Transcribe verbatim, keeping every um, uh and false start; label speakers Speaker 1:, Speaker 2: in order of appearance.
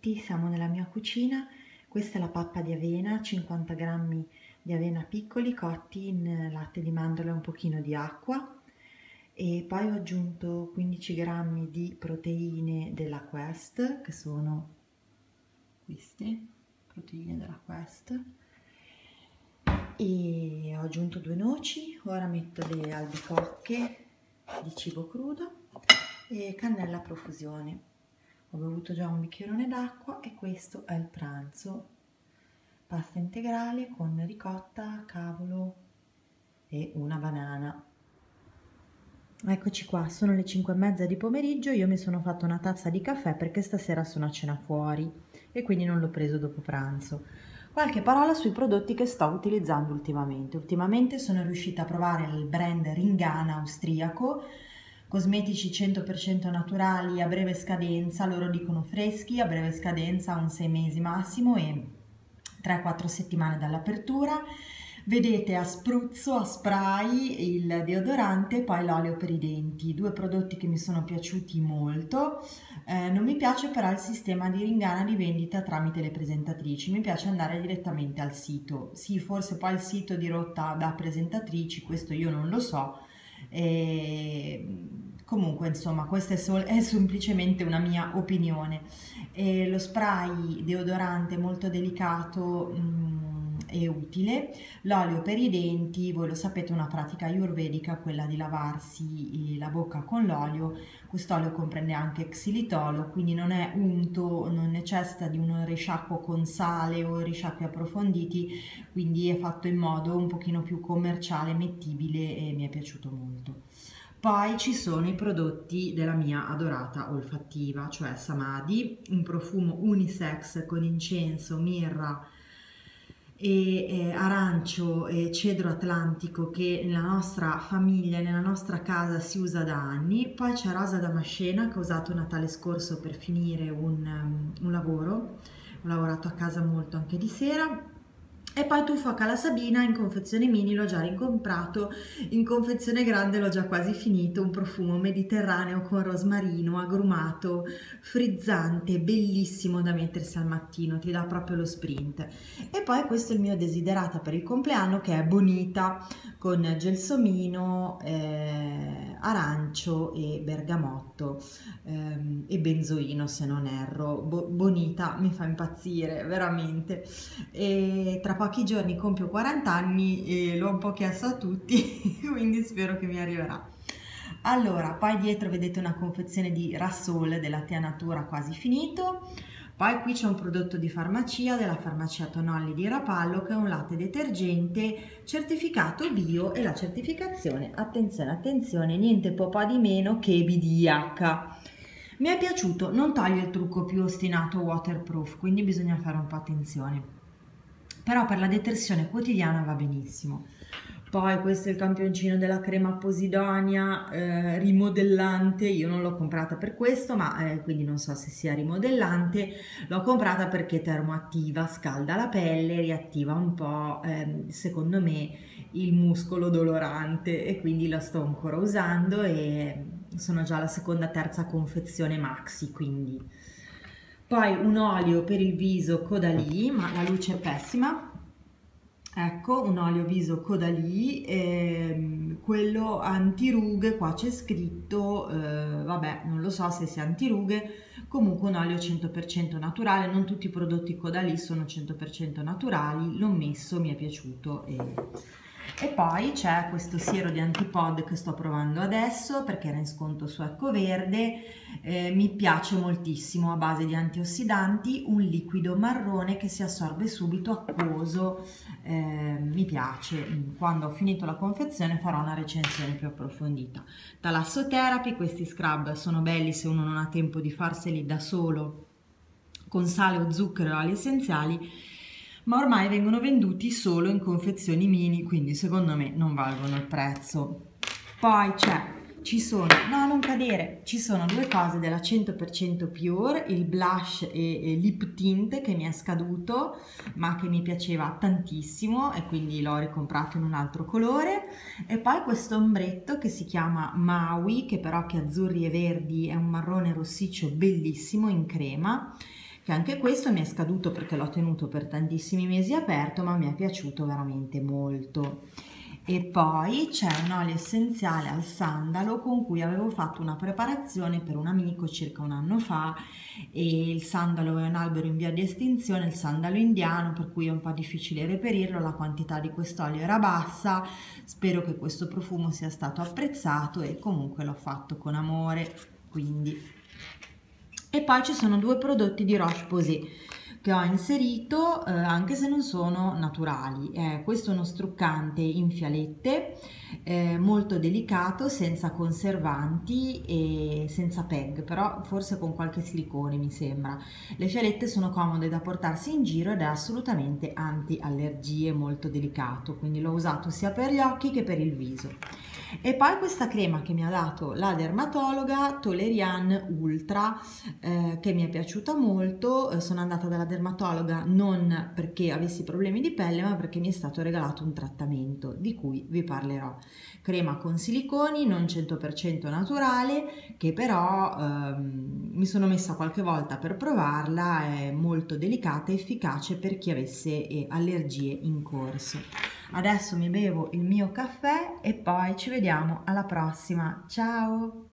Speaker 1: tutti, siamo nella mia cucina. Questa è la pappa di avena, cinquanta grammi di avena piccoli cotti in latte di mandorla e un pochino di acqua, e poi ho aggiunto quindici grammi di proteine della Quest, che sono queste proteine della Quest, e ho aggiunto due noci. Ora metto le albicocche di cibo crudo e cannella a profusione. Ho bevuto già un bicchierone d'acqua e questo è il pranzo: pasta integrale con ricotta, cavolo e una banana. Eccoci qua, sono le cinque e mezza di pomeriggio. Io mi sono fatta una tazza di caffè perché stasera sono a cena fuori e quindi non l'ho preso dopo pranzo. Qualche parola sui prodotti che sto utilizzando ultimamente. Ultimamente sono riuscita a provare il brand Ringana austriaco, cosmetici cento per cento naturali a breve scadenza, loro dicono freschi, a breve scadenza un sei mesi massimo e tre quattro settimane dall'apertura. Vedete a spruzzo, a spray, il deodorante e poi l'olio per i denti, due prodotti che mi sono piaciuti molto. Eh, non mi piace però il sistema di Ringana di vendita tramite le presentatrici, mi piace andare direttamente al sito. Sì, forse poi il sito dirotta da presentatrici, questo io non lo so. E comunque insomma questa è, sol- è semplicemente una mia opinione. E lo spray deodorante molto delicato mh, e utile. L'olio per i denti, voi lo sapete, è una pratica ayurvedica, quella di lavarsi la bocca con l'olio. Quest'olio comprende anche xilitolo, quindi non è unto, non necessita di un risciacquo con sale o risciacqui approfonditi, quindi è fatto in modo un pochino più commerciale, mettibile, e mi è piaciuto molto. Poi ci sono i prodotti della mia adorata olfattiva, cioè Samadhi, un profumo unisex con incenso, mirra e eh, arancio e cedro atlantico, che nella nostra famiglia, nella nostra casa si usa da anni. Poi c'è Rosa Damascena, che ho usato Natale scorso per finire un, um, un lavoro, ho lavorato a casa molto anche di sera. E poi Tuffo a Cala Sabina in confezione mini, l'ho già ricomprato, in confezione grande l'ho già quasi finito, un profumo mediterraneo con rosmarino, agrumato, frizzante, bellissimo da mettersi al mattino, ti dà proprio lo sprint. E poi questo è il mio desiderata per il compleanno, che è Bonita, con gelsomino, eh, arancio e bergamotto ehm, e benzoino, se non erro. Bo- Bonita mi fa impazzire, veramente. E tra pochi giorni compio quaranta anni e l'ho un po' chiesto a tutti, quindi spero che mi arriverà. Allora, poi dietro vedete una confezione di Rassol della Tea Natura quasi finito. Poi qui c'è un prodotto di farmacia, della farmacia Tonolli di Rapallo, che è un latte detergente certificato bio, e la certificazione, attenzione, attenzione, niente po' di meno che B D H. Mi è piaciuto, non toglie il trucco più ostinato waterproof, quindi bisogna fare un po' attenzione. Però per la detersione quotidiana va benissimo. Poi questo è il campioncino della crema Posidonia eh, rimodellante. Io non l'ho comprata per questo, ma eh, quindi non so se sia rimodellante. L'ho comprata perché termoattiva, scalda la pelle, riattiva un po' eh, secondo me il muscolo dolorante, e quindi la sto ancora usando e sono già alla seconda terza confezione maxi, quindi. Poi un olio per il viso Caudalie, ma la luce è pessima. Ecco, un olio viso Caudalie, ehm, quello antirughe, qua c'è scritto, eh, vabbè, non lo so se sia antirughe, comunque un olio cento per cento naturale. Non tutti i prodotti Caudalie sono cento per cento naturali, l'ho messo, mi è piaciuto. E... E poi c'è questo siero di Antipod che sto provando adesso perché era in sconto su Ecoverde, eh, mi piace moltissimo, a base di antiossidanti, un liquido marrone che si assorbe subito, acquoso, eh, mi piace. Quando ho finito la confezione farò una recensione più approfondita. Talassotherapy, questi scrub sono belli se uno non ha tempo di farseli da solo con sale o zucchero e oli essenziali, ma ormai vengono venduti solo in confezioni mini, quindi secondo me non valgono il prezzo. Poi c'è, ci sono, no non cadere, ci sono due cose della cento per cento Pure, il blush e, e lip tint che mi è scaduto, ma che mi piaceva tantissimo e quindi l'ho ricomprato in un altro colore. E poi questo ombretto che si chiama Maui, che per occhi azzurri e verdi è un marrone rossiccio bellissimo in crema, che anche questo mi è scaduto perché l'ho tenuto per tantissimi mesi aperto, ma mi è piaciuto veramente molto. E poi c'è un olio essenziale al sandalo con cui avevo fatto una preparazione per un amico circa un anno fa, e il sandalo è un albero in via di estinzione, il sandalo indiano, per cui è un po' difficile reperirlo, la quantità di quest'olio era bassa. Spero che questo profumo sia stato apprezzato e comunque l'ho fatto con amore, quindi. E poi ci sono due prodotti di Roche-Posay che ho inserito, eh, anche se non sono naturali. Eh, questo è uno struccante in fialette, eh, molto delicato, senza conservanti e senza P E G, però forse con qualche silicone mi sembra. Le fialette sono comode da portarsi in giro ed è assolutamente anti-allergie, molto delicato, quindi l'ho usato sia per gli occhi che per il viso. E poi questa crema che mi ha dato la dermatologa, Toleriane Ultra, eh, che mi è piaciuta molto. Eh, sono andata dalla dermatologa non perché avessi problemi di pelle, ma perché mi è stato regalato un trattamento di cui vi parlerò. Crema con siliconi, non cento per cento naturale, che però ehm, mi sono messa qualche volta per provarla, è molto delicata e efficace per chi avesse eh, allergie in corso. Adesso mi bevo il mio caffè e poi ci vediamo alla prossima. Ciao!